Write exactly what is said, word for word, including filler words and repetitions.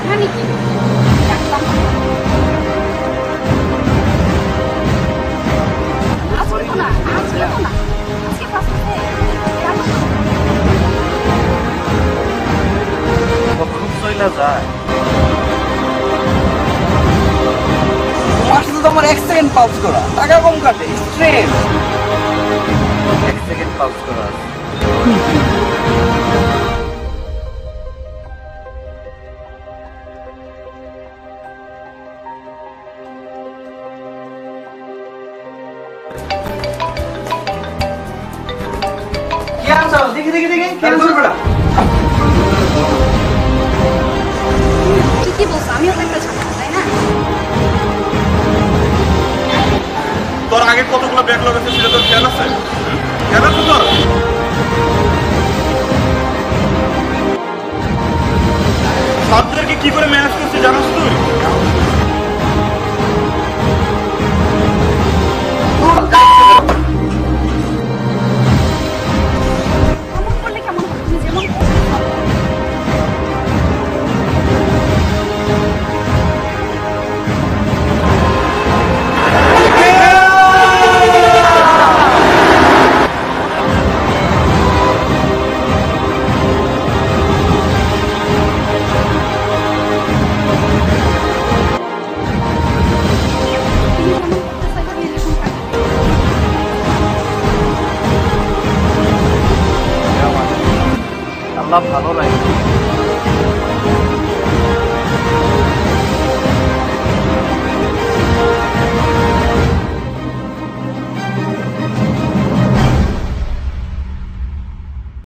এখানে কি রাখলাম আজকে তো না আজকে তো না আজকে ফার্স্ট ডে কখন চইলা যায় তোমার সাথে তো আমার এক সেকেন্ড পাউজ করা টাকা কম কাটে স্ট্রেট এক সেকেন্ড পাউজ করা আছে কি আনছো দেখি দেখি দেখি কি আনছো বেটা কি বলছো আমিও তো একটা ঝামেলা তাই না তোর আগে কতগুলো ব্যাকলগ আছে সেটা তোর খেয়াল আছে খেয়াল আছে তোর ছাত্রদেরকে কি করে ম্যানেজ করছিস জানাস তুই কেমন করলে কেমন হবে তুমি যেমন আল্লাহ ভালো রাখে